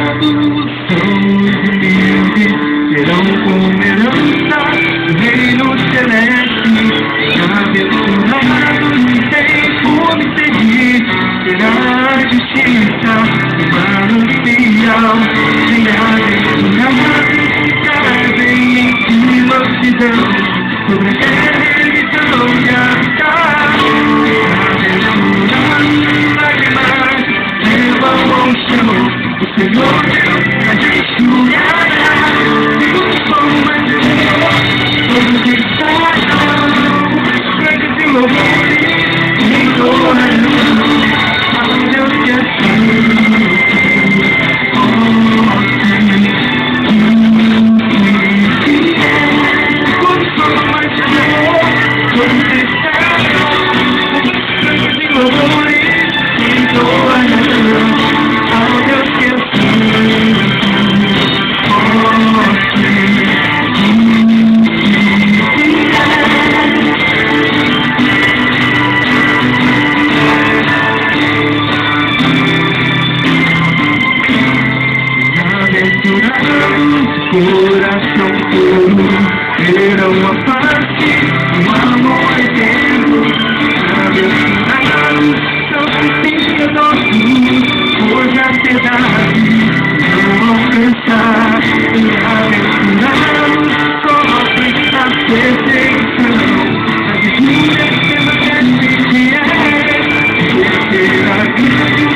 humildes serão como herança do reino celeste. Bem-aventurados que têm fome e sede, será a justiça humana fiel. Bem-aventurados que servem em ti mansidão, sobre a terra eles vão de habitar. Bem-aventurados lágrimas levam ao chão, o Senhor Deus a gente olhará. Deus forma de Deus, todos estarão grandes e louvores em torno ao Deus que é santo. Todos forma de Deus, todos estarão grandes e louvores em torno ao Deus que é santo. Coração puro, terão a face, um amor eterno. Bem-aventurados são os piedosos, pois a piedade vão alcançar. Bem-aventurados sofrem a perseguição, a desnudez permanece fiel, e será grande